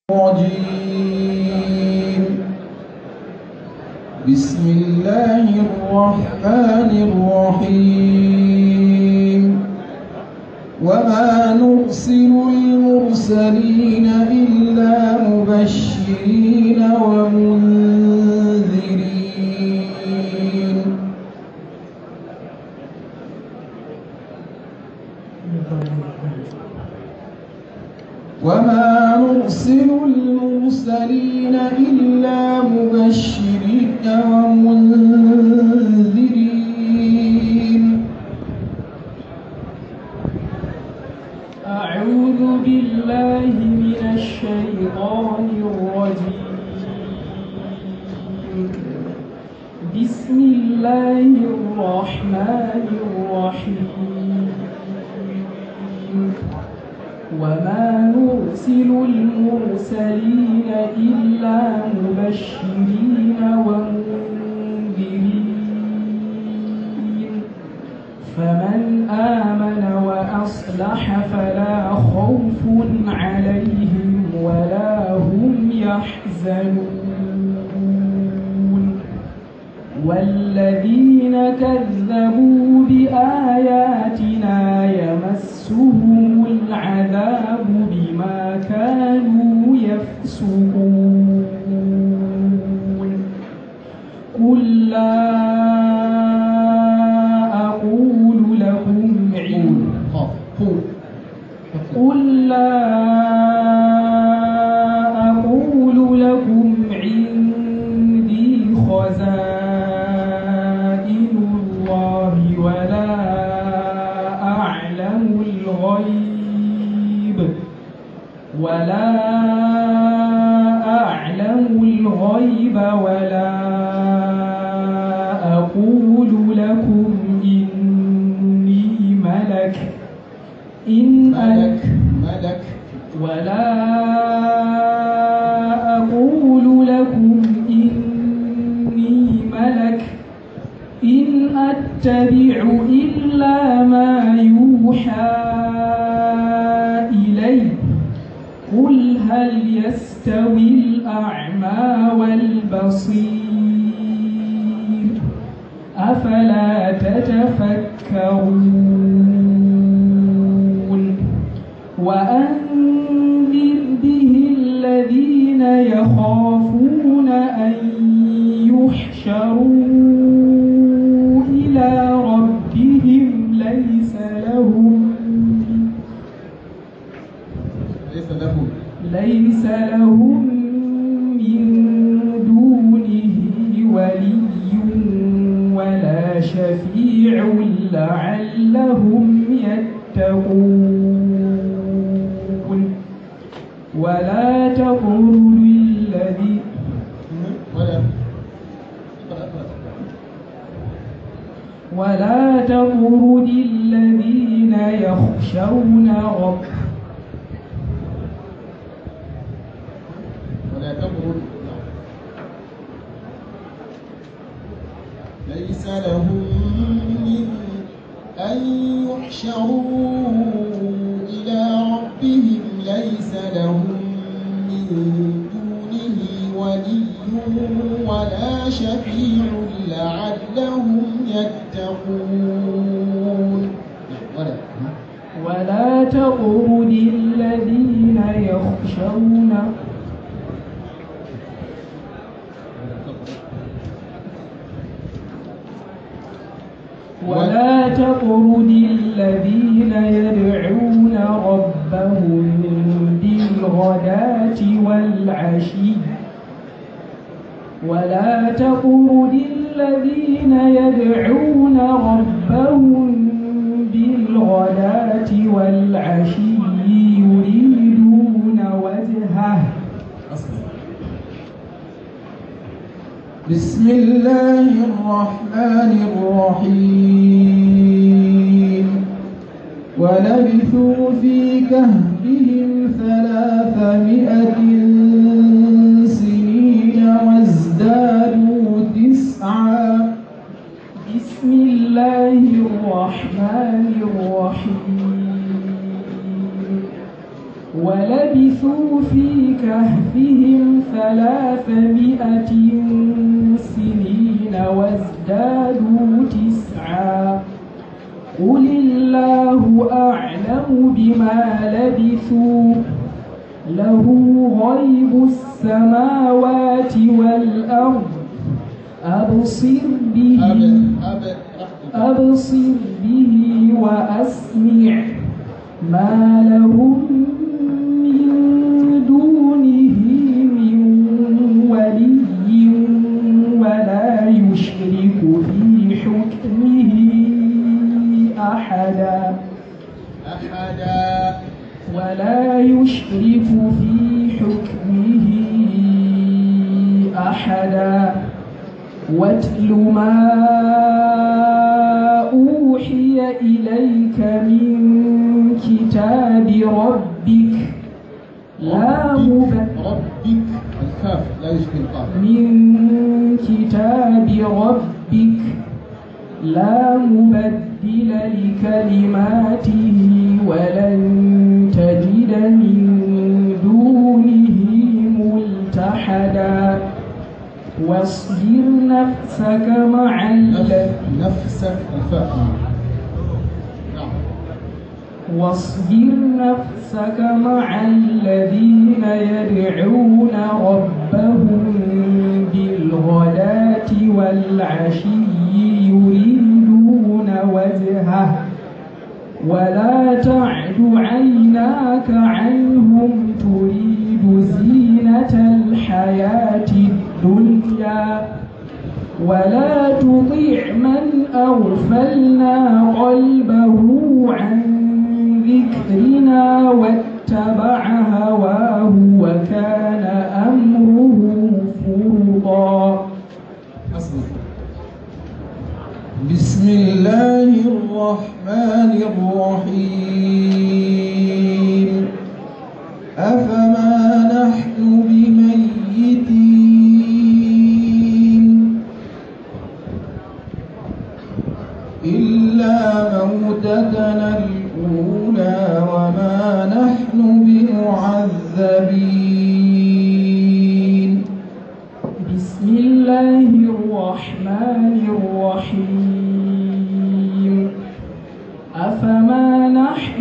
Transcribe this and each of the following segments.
الرجيم. بسم الله الرحمن الرحيم. وما نرسل المرسلين إلا مبشرين ومنذرين. وما نرسل المرسلين إلا مبشرين ومنذرين. أعوذ بالله من الشيطان الرجيم. بسم الله الرحمن الرحيم. وما نرسل المرسلين إلا مبشرين ومنذرين. فمن آمن وأصلح فلا خوف عليهم ولا هم يحزنون. والذين كذبوا بآياتنا يمسهم العذاب بما كانوا يفسقون. قل لا أقول لكم عندي خزائن الله ولا أعلم الغيب ولا أقول لكم إني ملك ولا أقول لكم إني ملك إن أتبع إلا ما يوحى إلي. قل هل يستوي الأعمى والبصير أفلا تتفكرون. وأنذر به الذين يخافون أن يحشروا إلى ربهم ليس لهم من دونه ولي ولا شفيع لعلهم يتقون. ولا تطرد الذين يخشون ربهم ليس لهم من أن يحشروا إلى ربهم ليس لهم من دونه ولي ولا شفيع لعلهم يتقون. ولا تطرد الذين يخشون يدعون ربهم بالغداة والعشي. ولا تطرد الذين يدعون ربهم بالغداة والعشي يريدون وجهه. بسم الله الرحمن الرحيم. ولبثوا في كهفهم 300 سنين وازدادوا 9. بسم الله الرحمن الرحيم. ولبثوا في كهفهم كهفهم 300 سنين وازدادوا 9 قل الله أعلم بما لبثوا له غيب السماوات والأرض أبصر به وأسمع ما لهم من دونه من ولي ولا يشرك في حكمه أحدا ولا يشرك في حكمه أحدا واتل ما أوحي إليك من كتاب ربك من كتاب ربك لا مبدل لكلماته ولن تجد من دونه ملتحدا واصبر نفسك مع الذين يدعون ربهم بالغداة والعشي يريدون وجهه ولا تعد عيناك عنهم تريد زينة الحياة الدنيا ولا تطع من أغفلنا قلبه عن ذكرنا واتبع هواه وكان أمره فرطا. بسم الله الرحمن الرحيم أفما نحن بميتين إلا موتتنا الأولى وما نحن بمعذبين. بسم الله الرحمن الرحيم أفما نحن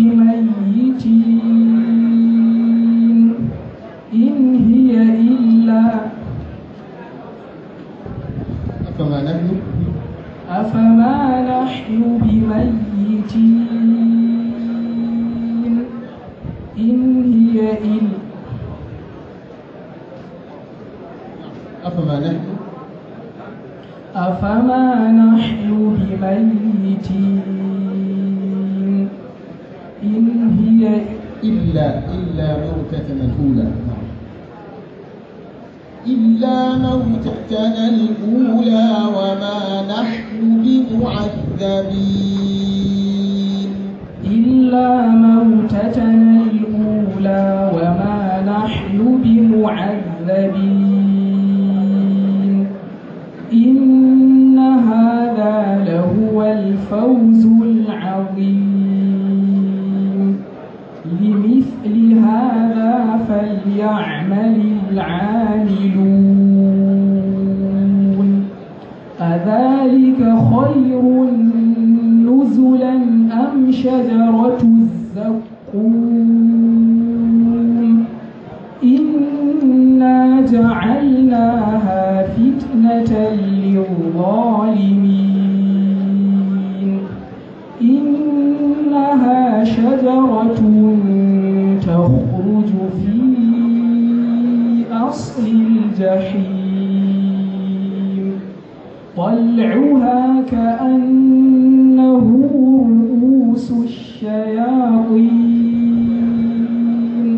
بميتين إن هي إلا أفما نحن بميتين إن هي إلا أفما نحن بميتين إن هي إلا موتتنا الأولى إلا موتتنا الأولى وما نحن بمعذبين إلا موتتنا الأولى وما نحن بمعذبين إن هذا لهو الفوز العظيم لمثل هذا فليعمل العاملون أذلك خير نزلا أم شجرة الزقوم إنا جعلناها فتنة للظالمين إنها شجرة تخرج في أصل الجحيم طلعها كأنه رؤوس الشياطين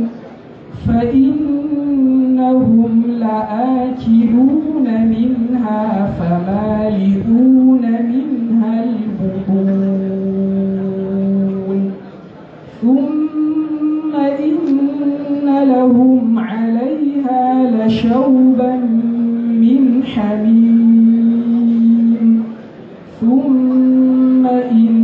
فإنهم لآكلون منها فمالئون منها البطون ثم إن لهم عليها لشوبا من حميم ثم إن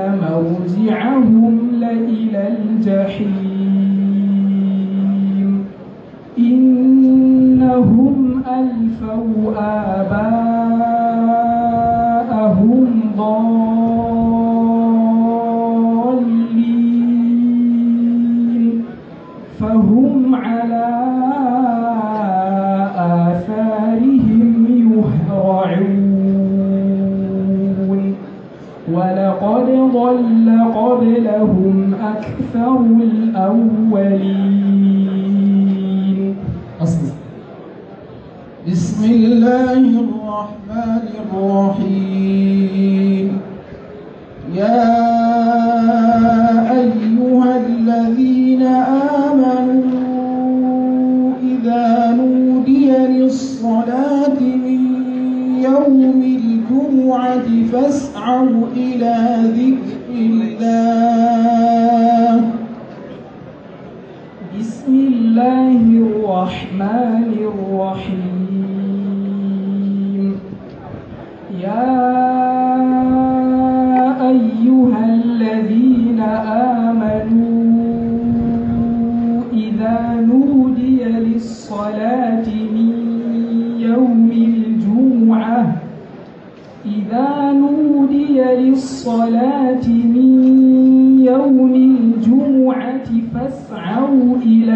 موزعهم لإلى الجحيم عصوا آباءهم ضالين فهم على آثارهم يهرعون ولقد ضل قبلهم أكثر الأولين. بسم الله الرحمن الرحيم. يا أيها الذين آمنوا إذا نودي للصلاة من يوم الجمعة فاسعوا إلى ذكر الله. بسم الله الرحمن الرحيم. يا أيها الذين آمنوا إذا نودي للصلاة من يوم الجمعة فاسعوا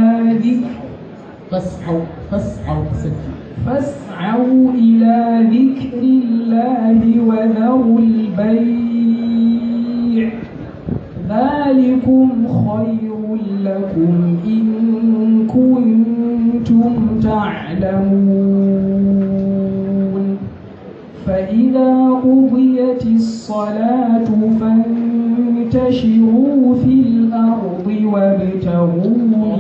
إلى ذكر الله وذروا البيع ذلكم خير لكم إن كنتم تعلمون. فإذا قضيت الصلاة فانتشروا في الأرض وابتغوا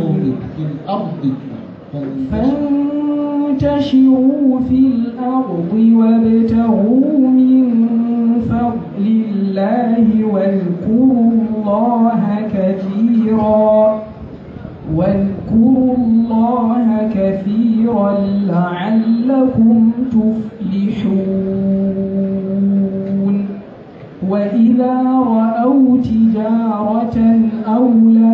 من فضل الله واذكروا الله كثيرا لعلكم تفلحون. وإذا رأوا تجارة أو